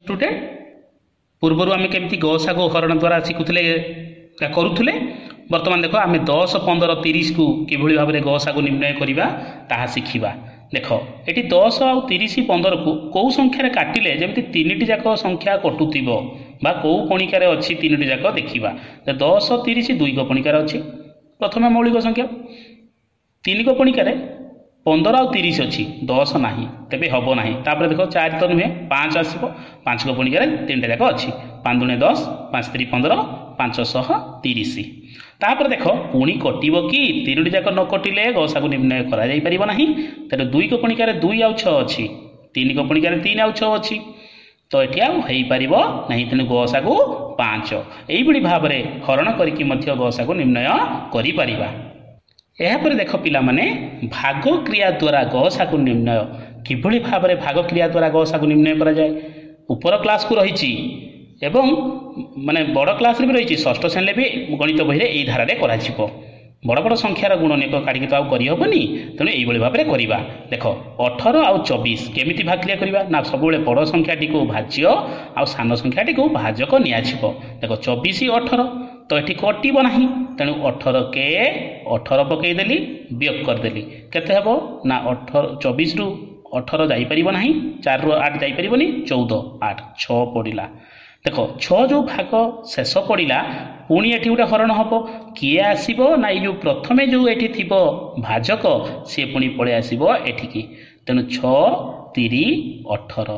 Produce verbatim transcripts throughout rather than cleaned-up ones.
Student पूर्वर आम केमती गसा को हरण द्वारा शिखुले करुले बर्तमान देख आम दस पंदर तीस को किभली भाव में गसा को निर्णय करवा ताहा शिखा देख ये दस आ तीस पंदर को कौ संख्यार काटिले जमी तीन जाक संख्या कटुव बा कौ कणिकार अच्छी तीन जाक देखा दस तीस दुई कणिकार अच्छी प्रथम मौलिक संख्या तीन कणिकार पंदर आ तीस अच्छी दस ना तेज हम ना तापर देख चार तो नुहे पाँच आसो पाँच कणिकार तीन जाक अच्छी पाँच दुणे दस पाँच तीन पंदर पाँच शह तीस तापर देख पुणी कटो कि तीन जाक न कटिले गसा को निर्णय करा तेरे दुई कणिकार दुई आउ छ अच्छी तीन कणिकार तीन आउ छ अच्छी तो ये आईपर ना तेणु गसा को पाँच यही भाव में हरण करके गसा को निर्णय कर यापर देख पिला माने भाग क्रिया द्वारा गसा को निर्णय किभली भाव में भाग क्रिया द्वारा गसा को निर्णय करा जाए ऊपर क्लास को रही एवं माने बड़ क्लास भी रही षष्ठ श्रेणी भी गणित बही यही धारा करा बड़ बड़ संख्यार गुणनीयक काढ़ी तो आनी तेणु यही भाव में करवा देख अठर आउ चौबीस केमी भाग क्रिया करवा ना सब बड़ संख्याटी को भाज्य आ सान संख्याटी को भाजक नियाजिब देख चौबीस अठर तो ये कटब ना तेणु अठर के अठर पकईदेली वियोग करदेली केते हेबो ना अठर चौबीस रु अठर जापर ना चार रु आठ जापरि चौदह आठ छ पड़ा देख छ जो भाग शेष पड़ा पुणी ये गोटे हरण हम किए आसो ना ये प्रथमे जो ये थी भाजक सी पुणी पलि आसो एठिकी तेणु छ तीरी अठर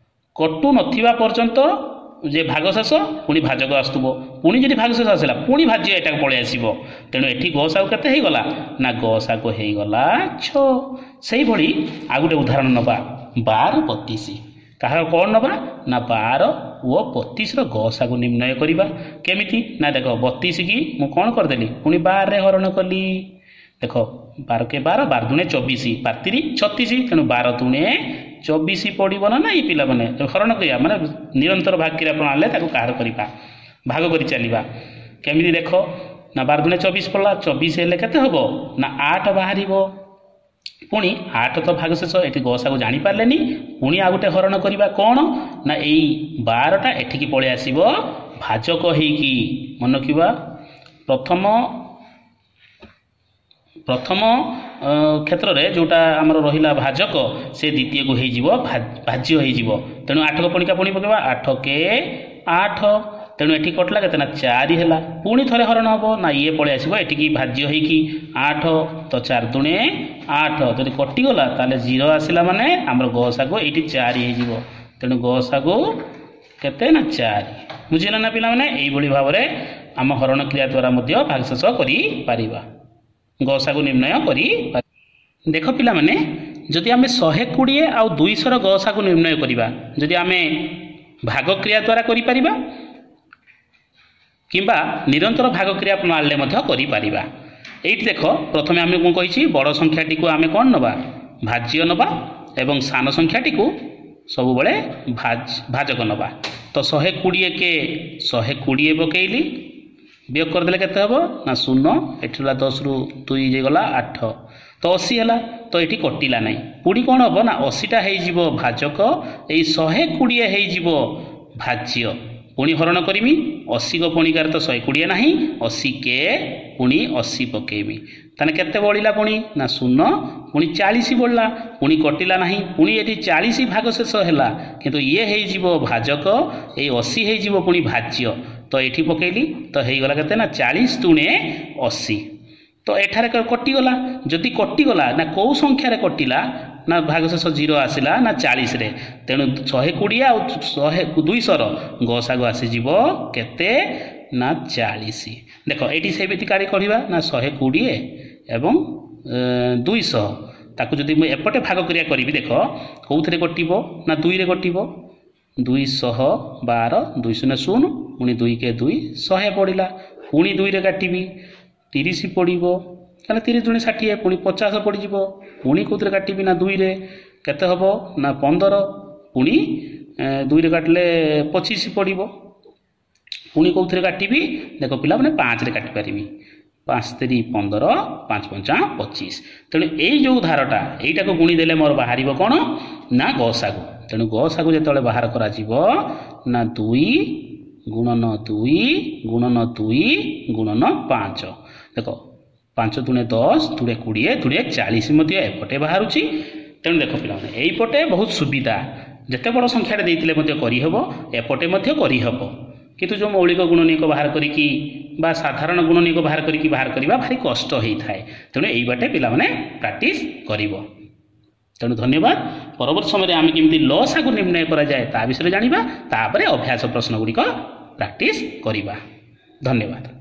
कटु नथिबा पर्यंत जे भाग शेष पुणी भाजक आसुव पुणी जी भाग शेष आसला पुणी भाज्य यहाँ पलि आसो तेणु ये गसा को केते गला ना गसा को होगला छ से भली आ गोटे उदाहरण नवा बार बतीस कह कौन नवा ना बार ओ बतीस गसा को निर्णय करवा केमिति ना देख बतीस की मु कौन करदेली पुणी बार रे हरण कली देख बार के बार बार दुणे चौबीस बार तीन छत्तीस तेणु बार दुणे चौबीस पड़ो ना ये पिला मैंने हरण करा माने निरंतर भाग क्रिया प्रणाली कहार करवा भाग कर चलवा केमी देख ना बार दुणे चौबीस पड़ा चौबीस हेल्ले केते हम ना आठ बाहर पुणी आठ तो भाग शेष ये गसा को जापारे पुणी आ गए हरण करवा कौन ना यही बारटा एठिकी पलि आसो भाजक होगी मन रखा प्रथम प्रथम क्षेत्र में जोटा आमर रहा भाजक से द्वितीय को हो भाज्य हो तेणु आठ को पुणी का पुणी पकेबा आठ के आठ तेणु ये कटला के ना चार है पुणी थे हरण हम ना ये पलि आसो ये भाज्य होगी आठ तो चार दुणे आठ जब कटिगला ताले जीरो आसला माने आमर गसा को ये चार हो तेणु गसा को केते ना चार बुझिला ना पिला माने यही भाव में आम हरण क्रिया द्वारा भाग शेष कर गसा को निर्णय करी देख पिला माने जदि आम शहे कोड़े आउ दुईश गसा को निर्णय करवा जदि आम भाग क्रिया द्वारा करि किंबा निरंतर भाग क्रिया प्रणाली कर ये देख प्रथम आम कौन कही बड़ संख्याटी को आम कौन नवा भाज्य नवा एवं सान संख्याटी को सब बड़े भाज भाजक नवा तो शहे कोड़े के शहे कोड़े पकईली वियोग करदे केते हम ना शून्य एठला दस रु दुई गला आठ तो अशी है तो ये कटिला ना पुणी कौन हम ना अशीटा हो भाजक यही शहे कोड़े हो भाज्य पुणी हरण करमी अशी को पुणिकार तो शहे कोड़े ना अशी के पुणी अशी पकेबी ताने केते बढ़ला पुणी ना शून्य पुणी चालीस बढ़ला पुणी कटिला ना पुणी ये चालीस भाग शेष है किंतु ये हो भाजक ये अशी हो पुणी भाज्य तो ये पकईली तो होगला के ना चालीस दुणे अशी तो एठारे कटिगला जदि कटिगला ना कौ संख्यार कटिला ना भाग शेष जीरो आसला ना चालीस रे तेणु शहे कोड़े आ शहे दुईश गसा को आसीज केते ना चालीस देख ये से कार्य करवा ना शहे कोड़े एवं दुईश ताकू जदि मुझे एपटे भाग क्रिया करी देख कौ थे कटब ना दुई रे कटब दुईश बार दुई शून्य शून्य पुणी दुई के दुई शहे पड़ा पुणी दुई रे काटबी तीस पड़ो क्या तीस दुणे षाठी पुणी पचास पड़ पुणी कौन काटबी ना दुई रे केते हम ना पंदर पुणी दुई रे काटिले पचीस पड़ो पुणी कौन काटबी देख पिला मैंने पाँच रे काटिपारि पाँच तीन पंदर पाँच पंचा पचीस तेणु यही जो धारटा यहीटा को गुणी देले मोर बाहर कौन ना गसा को तेणु गसागु जो बाहर करा ना दुई गुणन दुई गुणन दुई गुणन पाँच देख पाँच दुणे दस दुणे कोड़े दुणे चालीस एपटे बाहर तेणु देख पे यहीपटे बहुत सुविधा जिते बड़ संख्यार करहब एपटे करहब किंतु जो मौलिक गुणनीयक बाहर करी साधारण गुणनीयक बाहर करी बाहर करवा भारी कष्ट होता है तेणु यही बाटे पिला माने प्रैक्टिस करिवो। तेणु धन्यवाद। परवर्त समय आम केमती लसागु निर्णय करा जाए ता विषय जानिबा तापरे अभ्यास प्रश्न गुड़िक प्रैक्टिस करिबा। धन्यवाद।